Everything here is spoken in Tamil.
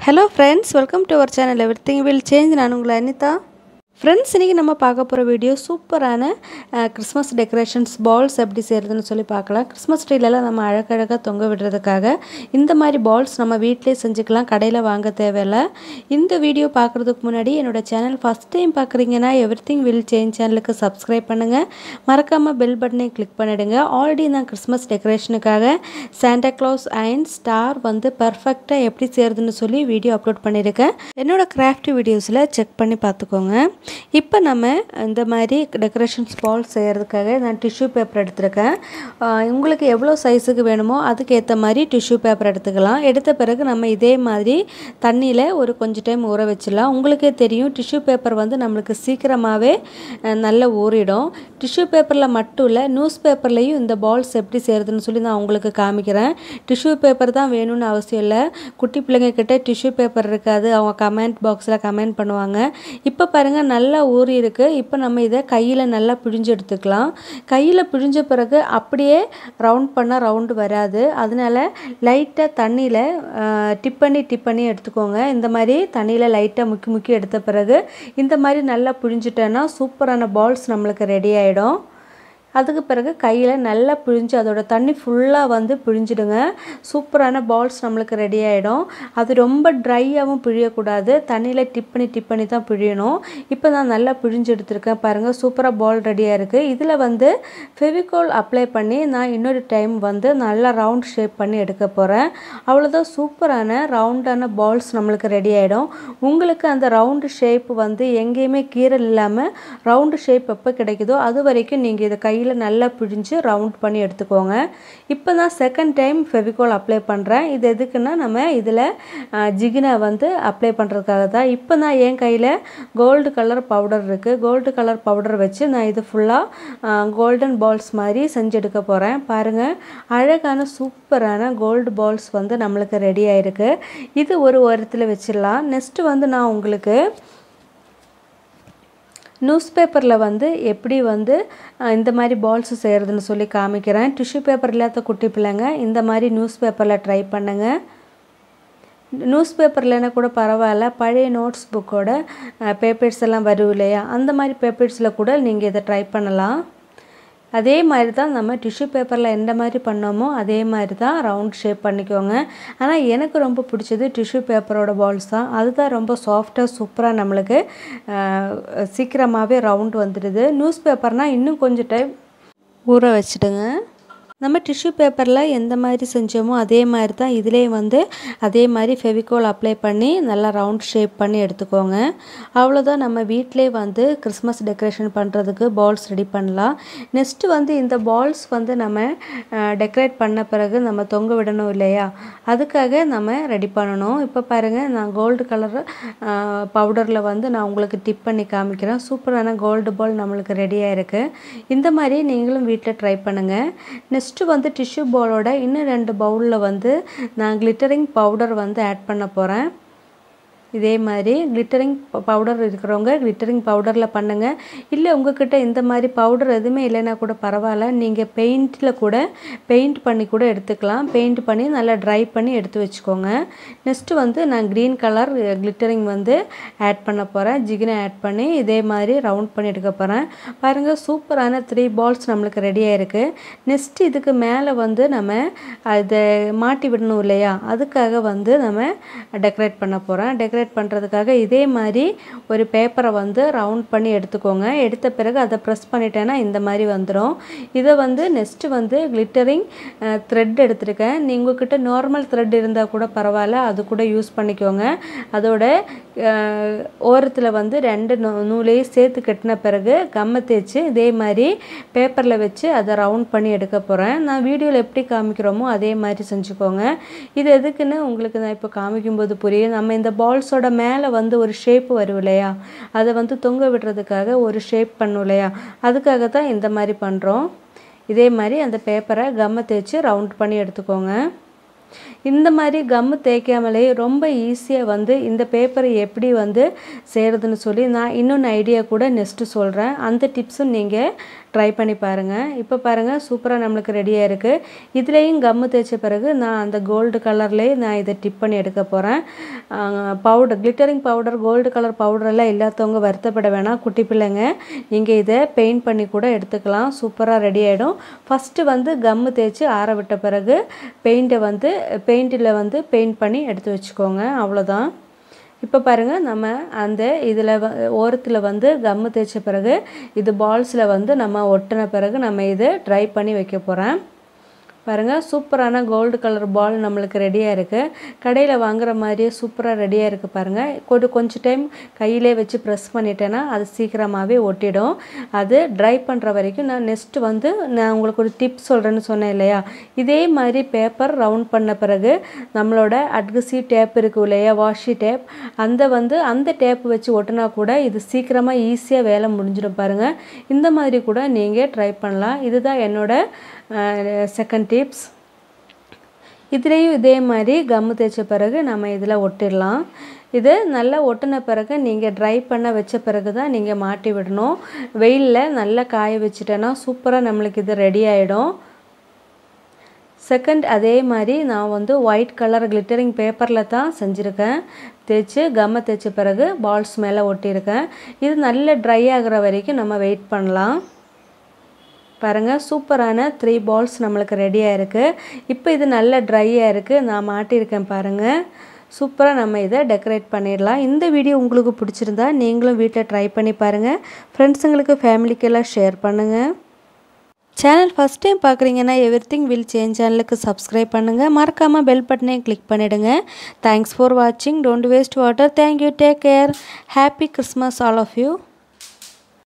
Hello friends, welcome to our channel. Everything will change. நான் உங்கள் Anitha. Friends, இன்னைக்கு நம்ம பார்க்க போற வீடியோ சூப்பரான கிறிஸ்மஸ் டெக்கரேஷன்ஸ் பால்ஸ் எப்படி செய்யறதுன்னு சொல்லி பார்க்கலாம். கிறிஸ்மஸ் ட்ரீலலாம் நம்ம அழகழகா தொங்க விடுறதுக்காக இந்த மாதிரி பால்ஸ் நம்ம வீட்லயே செஞ்சுக்கலாம். கடையில வாங்க தேவையில்லை. இந்த வீடியோ பார்க்கிறதுக்கு முன்னாடி என்னோட சேனல் ஃபர்ஸ்ட் டைம் பார்க்கறீங்கன்னா Everything will change சேனலுக்கு Subscribe பண்ணுங்க. மறக்காம பெல் பட்டனை கிளிக் பண்ணிடுங்க. ஆல்ரெடி நான் கிறிஸ்மஸ் டெக்கரேஷனுக்காக சாண்டா கிளாஸ் அண்ட் ஸ்டார் வந்து பெர்ஃபெக்ட்டா எப்படி செய்யறதுன்னு சொல்லி வீடியோ அப்லோட் பண்ணிருக்கேன். என்னோட கிராஃப்ட் வீடியோஸ்ல செக் பண்ணி பார்த்துக்கோங்க. இப்போ நம்ம இந்த மாதிரி டெக்கரேஷன்ஸ் பால் செய்யறதுக்காக நான் டிஷ்யூ பேப்பர் எடுத்துருக்கேன். உங்களுக்கு எவ்வளோ சைஸுக்கு வேணுமோ அதுக்கு ஏற்ற மாதிரி டிஷ்யூ பேப்பர் எடுத்துக்கலாம். எடுத்த பிறகு நம்ம இதே மாதிரி தண்ணியில் ஒரு கொஞ்சம் டைம் ஊற வச்சிடலாம். உங்களுக்கே தெரியும் டிஷ்யூ பேப்பர் வந்து நம்மளுக்கு சீக்கிரமாகவே நல்லா ஊறிடும். டிஷ்யூ பேப்பரில் மட்டும் இல்லை, நியூஸ் பேப்பர்லேயும் இந்த பால்ஸ் எப்படி செய்கிறதுன்னு சொல்லி நான் உங்களுக்கு காமிக்கிறேன். டிஷ்யூ பேப்பர் தான் வேணும்னு அவசியம் இல்லை. குட்டி பிள்ளைங்க கிட்ட டிஷ்யூ பேப்பர் இருக்காது, அவங்க கமெண்ட் பாக்ஸில் கமெண்ட் பண்ணுவாங்க. இப்போ பாருங்கள் நல்லா ஊறி இருக்குது. இப்போ நம்ம இதை கையில் நல்லா பிழிஞ்சு எடுத்துக்கலாம். கையில் பிழிஞ்ச பிறகு அப்படியே ரவுண்ட் பண்ணால் ரவுண்டு வராது. அதனால லைட்டாக தண்ணியில் டிப் பண்ணி எடுத்துக்கோங்க. இந்த மாதிரி தண்ணியில் லைட்டாக முக்கி எடுத்த பிறகு இந்த மாதிரி நல்லா பிழிஞ்சிட்டேன்னா சூப்பரான பால்ஸ் நம்மளுக்கு ரெடி ஆகிடும். அதுக்கு பிறகு கையில் நல்லா பிழிஞ்சு அதோட தண்ணி ஃபுல்லாக வந்து பிழிஞ்சிடுங்க. சூப்பரான பால்ஸ் நம்மளுக்கு ரெடி ஆகிடும். அது ரொம்ப ட்ரையாகவும் பிழியக்கூடாது, தண்ணியில் டிப் பண்ணி தான் பிழியணும். இப்போ நான் நல்லா பிழிஞ்சு எடுத்துருக்கேன். பாருங்கள் சூப்பராக பால் ரெடியாக இருக்குது. இதில் வந்து ஃபெவிகால் அப்ளை பண்ணி நான் இன்னொரு டைம் வந்து நல்லா ரவுண்ட் ஷேப் பண்ணி எடுக்க போகிறேன். அவ்வளோதான், சூப்பரான ரவுண்டான பால்ஸ் நம்மளுக்கு ரெடி ஆகிடும். உங்களுக்கு அந்த ரவுண்டு ஷேப் வந்து எங்கேயுமே கீரல் இல்லாமல் ரவுண்டு ஷேப் எப்போ கிடைக்குதோ அது வரைக்கும் நீங்கள் இதை கையில் நல்லா பிழிஞ்சு ரவுண்ட் பண்ணி எடுத்துக்கோங்க. இப்போ நான் செகண்ட் டைம் ஃபெவிகால் அப்ளை பண்ணுறேன். இது எதுக்குன்னா நம்ம இதில் ஜிகினை வந்து அப்ளை பண்ணுறதுக்காக தான். இப்போ நான் என் கையில் கோல்டு கலர் பவுடர் இருக்குது. கோல்டு கலர் பவுடர் வச்சு நான் இது ஃபுல்லாக கோல்டன் பால்ஸ் மாதிரி செஞ்சு எடுக்க போகிறேன். பாருங்கள் அழகான சூப்பரான கோல்டு பால்ஸ் வந்து நம்மளுக்கு ரெடி ஆகிருக்கு. இது ஒரு ஓரத்தில் வச்சிடலாம். நெக்ஸ்ட்டு வந்து நான் உங்களுக்கு நியூஸ் பேப்பரில் வந்து எப்படி வந்து இந்த மாதிரி பால்ஸ் செய்கிறதுன்னு சொல்லி காமிக்கிறேன். டிஷ்யூ பேப்பர் இல்லாத குட்டி பிள்ளைங்க இந்த மாதிரி நியூஸ் பேப்பரில் ட்ரை பண்ணுங்கள். நியூஸ் பேப்பர்லன்னா கூட பரவாயில்ல, பழைய நோட்ஸ் புக்கோட பேப்பர்ஸ் எல்லாம் வரும் இல்லையா, அந்த மாதிரி பேப்பர்ஸில் கூட நீங்கள் இதை ட்ரை பண்ணலாம். அதே மாதிரி தான் நம்ம டிஷ்யூ பேப்பரில் எந்த மாதிரி பண்ணோமோ அதே மாதிரி தான் ரவுண்ட் ஷேப் பண்ணிக்கோங்க. ஆனால் எனக்கு ரொம்ப பிடிச்சது டிஷ்யூ பேப்பரோட பால்ஸ் தான். அதுதான் ரொம்ப சாஃப்டாக சூப்பராக நம்மளுக்கு சீக்கிரமாகவே ரவுண்ட் வந்துடுது. நியூஸ் பேப்பர்னால் இன்னும் கொஞ்சம் டைம் ஊற வச்சுடுங்க. நம்ம டிஷ்யூ பேப்பரில் எந்த மாதிரி செஞ்சோமோ அதே மாதிரி தான் இதுலேயும் வந்து அதே மாதிரி ஃபெவிகால் அப்ளை பண்ணி நல்லா ரவுண்ட் ஷேப் பண்ணி எடுத்துக்கோங்க. அவ்வளோதான், நம்ம வீட்டிலே வந்து கிறிஸ்மஸ் டெக்கரேஷன் பண்ணுறதுக்கு பால்ஸ் ரெடி பண்ணலாம். நெக்ஸ்ட்டு வந்து இந்த பால்ஸ் வந்து நம்ம டெக்கரேட் பண்ண பிறகு நம்ம தொங்க விடணும் இல்லையா, அதுக்காக நம்ம ரெடி பண்ணணும். இப்போ பாருங்கள் நான் கோல்டு கலர் பவுடரில் வந்து நான் உங்களுக்கு டிப் பண்ணி காமிக்கிறேன். சூப்பரான கோல்டு பால் நம்மளுக்கு ரெடியாக இருக்குது. இந்த மாதிரி நீங்களும் வீட்டில் ட்ரை பண்ணுங்கள். நெக்ஸ்ட்டு வந்து டிஷ்யூ பாலோட இன்னும் 2 பவுலில் வந்து நான் கிளிட்டரிங் பவுடர் வந்து ஆட் பண்ண போகிறேன். இதே மாதிரி கிளிட்டரிங் பவுடர் இருக்கிறவங்க கிளிட்டரிங் பவுடரில் பண்ணுங்கள். இல்லை உங்கள்கிட்ட இந்த மாதிரி பவுடர் எதுவுமே இல்லைன்னா கூட பரவாயில்ல, நீங்கள் பெயிண்டில் கூட பெயிண்ட் பண்ணி கூட எடுத்துக்கலாம். பெயிண்ட் பண்ணி நல்லா ட்ரை பண்ணி எடுத்து வச்சுக்கோங்க. நெக்ஸ்ட்டு வந்து நான் க்ரீன் கலர் கிளிட்டரிங் வந்து ஆட் பண்ண போகிறேன். ஜிகினை ஆட் பண்ணி இதே மாதிரி ரவுண்ட் பண்ணி எடுக்க போகிறேன். பாருங்கள் சூப்பரான 3 பால்ஸ் நம்மளுக்கு ரெடியாக இருக்குது. நெக்ஸ்ட்டு இதுக்கு மேலே வந்து நம்ம அதை மாட்டி விடணும் இல்லையா, அதுக்காக வந்து நம்ம டெக்கரேட் பண்ண போகிறேன். டெக்கரேட் பண்ணுறதுக்காக இதே மாதிரி ஒரு பேப்பரை வந்து ரவுண்ட் பண்ணி எடுத்துக்கோங்க. எடுத்த பிறகு அதை ப்ரெஸ் பண்ணிட்டேன்னா இந்த மாதிரி வந்துடும். இதை வந்து நெக்ஸ்ட்டு வந்து கிளிட்டரிங் த்ரெட் எடுத்துருக்கேன். உங்கள்கிட்ட நார்மல் த்ரெட் இருந்தால் கூட பரவாயில்ல, அது கூட யூஸ் பண்ணிக்கோங்க. அதோட ஓரத்தில் வந்து 2 நூலையும் சேர்த்து கட்டின பிறகு கம்மை தேய்ச்சி இதே மாதிரி பேப்பரில் வச்சு அதை ரவுண்ட் பண்ணி எடுக்க போகிறேன். நான் வீடியோவில் எப்படி காமிக்கிறோமோ அதே மாதிரி செஞ்சுக்கோங்க. இது எதுக்குன்னு உங்களுக்கு நான் இப்போ காமிக்கும்போது புரியும். நம்ம இந்த பால்ஸோட மேலே வந்து ஒரு ஷேப் வரும் இல்லையா, அதை வந்து தொங்க விடுறதுக்காக ஒரு ஷேப் பண்ணும் இல்லையா, அதுக்காக தான் இந்த மாதிரி பண்ணுறோம். இதே மாதிரி அந்த பேப்பரை கம்மை தேய்ச்சி ரவுண்ட் பண்ணி எடுத்துக்கோங்க. இந்த மாதிரி கம்மு தேய்க்காமலே ரொம்ப ஈஸியாக வந்து இந்த பேப்பரை எப்படி வந்து செய்கிறதுன்னு சொல்லி நான் இன்னொன்று ஐடியா கூட நெக்ஸ்ட்டு சொல்கிறேன். அந்த டிப்ஸும் நீங்கள் ட்ரை பண்ணி பாருங்கள். இப்போ பாருங்கள் சூப்பராக நம்மளுக்கு ரெடியாக இருக்குது. இதுலேயும் கம்மு தேய்ச்ச பிறகு நான் அந்த கோல்டு கலர்லேயே நான் இதை டிப் பண்ணி எடுக்க போகிறேன். Powder glittering powder gold colour பவுடரெல்லாம் இல்லாதவங்க வருத்தப்பட வேணாம். குட்டி பிள்ளைங்க நீங்கள் இதை பெயிண்ட் பண்ணி கூட எடுத்துக்கலாம். சூப்பராக ரெடி ஆகிடும். ஃபஸ்ட்டு வந்து கம்மு தேய்ச்சி ஆற விட்ட பிறகு பெயிண்டில் வந்து பெயிண்ட் பண்ணி எடுத்து வச்சுக்கோங்க. அவ்வளோதான். இப்போ பாருங்கள் நம்ம அந்த இதில் ஓரத்தில் வந்து கம்மு தேய்ச்ச பிறகு இது பால்ஸில் வந்து நம்ம ஒட்டின பிறகு நம்ம இதை ட்ரை பண்ணி வைக்க போகிறேன். பாருங்கள் சூப்பரான கோல்டு கலர் பால் நம்மளுக்கு ரெடியாக இருக்குது. கடையில் வாங்குகிற மாதிரியே சூப்பராக ரெடியாக இருக்குது. பாருங்கள் கொஞ்சம் டைம் கையிலே வச்சு ப்ரெஸ் பண்ணிட்டேன்னா அது சீக்கிரமாகவே ஒட்டிடும். அது ட்ரை பண்ணுற வரைக்கும் நெக்ஸ்ட்டு வந்து நான் உங்களுக்கு ஒரு டிப்ஸ் சொல்கிறேன்னு சொன்னேன் இல்லையா, இதே மாதிரி பேப்பர் ரவுண்ட் பண்ண பிறகு நம்மளோட அட்கசிவ் டேப் இருக்குது இல்லையா, வாஷி டேப், அந்த டேப் வச்சு ஒட்டினா கூட இது சீக்கிரமாக ஈஸியாக வேலை முடிஞ்சிடும். பாருங்கள் இந்த மாதிரி கூட நீங்கள் ட்ரை பண்ணலாம். இதுதான் என்னோட செகண்ட் டிப்ஸ். இதுலேயும் இதே மாதிரி கம்மு தேய்ச்ச பிறகு நம்ம இதில் ஒட்டிடலாம். இது நல்லா ஒட்டின பிறகு நீங்கள் ட்ரை பண்ண வச்ச பிறகு தான் நீங்கள் மாட்டி விடணும். வெயிலில் நல்லா காய வச்சுட்டேன்னா சூப்பராக நம்மளுக்கு இது ரெடி ஆகிடும். செகண்ட் அதே மாதிரி நான் வந்து ஒயிட் கலர் கிளிட்டரிங் பேப்பரில் தான் செஞ்சுருக்கேன். தேய்ச்சி கம்மை தேய்ச்ச பிறகு பால்ஸ் மேலே ஒட்டியிருக்கேன். இது நல்லா ட்ரை ஆகிற வரைக்கும் நம்ம வெயிட் பண்ணலாம். பாருங்கள் சூப்பரான 3 பால்ஸ் நம்மளுக்கு ரெடியாக இருக்குது. இப்போ இது நல்ல ட்ரையாக இருக்குது. நான் மாட்டியிருக்கேன் பாருங்கள். சூப்பராக நம்ம இதை டெக்கரேட் பண்ணிடலாம். இந்த வீடியோ உங்களுக்கு பிடிச்சிருந்தா நீங்களும் வீட்டில் ட்ரை பண்ணி பாருங்கள். ஃப்ரெண்ட்ஸுங்களுக்கு ஃபேமிலிக்கெல்லாம் ஷேர் பண்ணுங்கள். சேனல் ஃபஸ்ட் டைம் பார்க்குறீங்கன்னா எவ்ரிதிங் வில் சேஞ்ச் சேனலுக்கு சப்ஸ்கிரைப் பண்ணுங்கள். மறக்காமல் பெல் பட்டனையும் கிளிக் பண்ணிவிடுங்க. தேங்க்ஸ் ஃபார் வாட்சிங். Don't waste water. Thank you. Take care. Happy Christmas all of you.